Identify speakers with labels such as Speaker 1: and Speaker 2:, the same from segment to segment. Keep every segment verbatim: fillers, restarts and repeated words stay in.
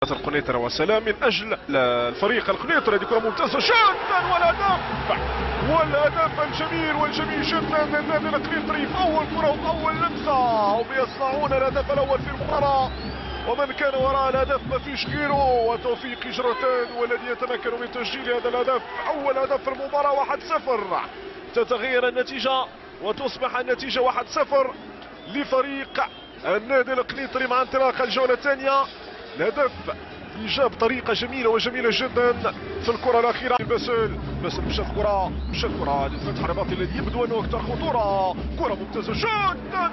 Speaker 1: القنيطرة وسلام من اجل الفريق القنيطري. هذه كره ممتازه جدا والهدف والهدف الجميل والجميل جدا للنادي القنيطري في اول كره واول لمسه، وبيصنعون الهدف الاول في المباراه. ومن كان وراء الهدف ما فيش غيره وتوفيق جرتان والذي يتمكن من تسجيل هذا الهدف. اول هدف في المباراه واحد صفر. تتغير النتيجه وتصبح النتيجه واحد صفر لفريق النادي القنيطري مع انطلاق الجوله الثانيه. الهدف اللي جاب بطريقه جميله وجميله جدا في الكره الاخيره. باسل باسل مشات كره مشات كره للفتح الرباطي الذي يبدو انه اكثر خطوره. كره ممتازه جدا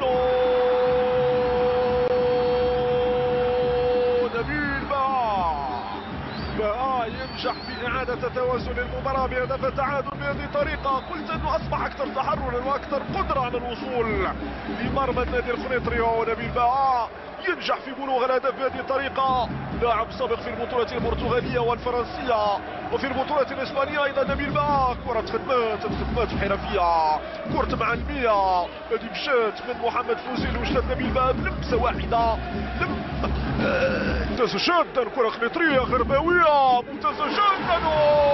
Speaker 1: نبيل بقى بقى ينجح في اعاده توازن المباراه بهدف التعادل بهذه الطريقه. قلت انه اصبح اكثر تحررا واكثر قدره على الوصول لمرمى النادي القنيطري، وهو نبيل بقى ينجح في بلوغ الهدف بهذه الطريقه. لاعب سابق في البطولة البرتغالية والفرنسية وفي البطولة الإسبانية أيضا نبيل باك. كرة خدمات خدمات حرفية، كرة معلمية هذه مشات من محمد فوزي لوجدت نبيل باك لمسة واحدة لم ممتازة جدا. كرة قنيطرية غرباوية ممتازة جدا.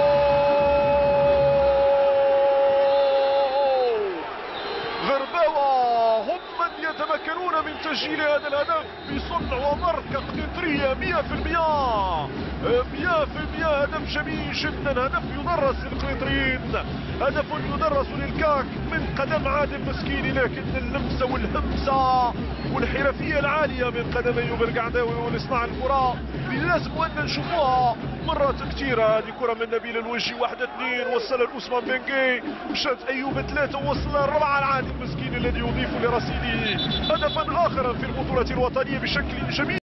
Speaker 1: غرباوة هم من يتمكنون من تسجيل هذا الهدف بصنع وماركة قنيطرية مئة في المئة مئة في المئة. هدف جميل جدا، هدف يدرس للقنيطريين، هدف يدرس للكاك من قدم عادل مسكيني، لكن اللمسة والهمسة والحرفية العالية من قدمي يوبر قعداوي والاصناع الكرة اللي لازم أن نشوفوها مرات كثيرة. هذه كرة من نبيل الوجي واحد اثنين وصل لأوسمان بنجي، مشات أيوب ثلاثة وصل أربعة العادل مسكيني الذي يضيف لرصيده هدفا آخر في البطولة الوطنية بشكل جميل.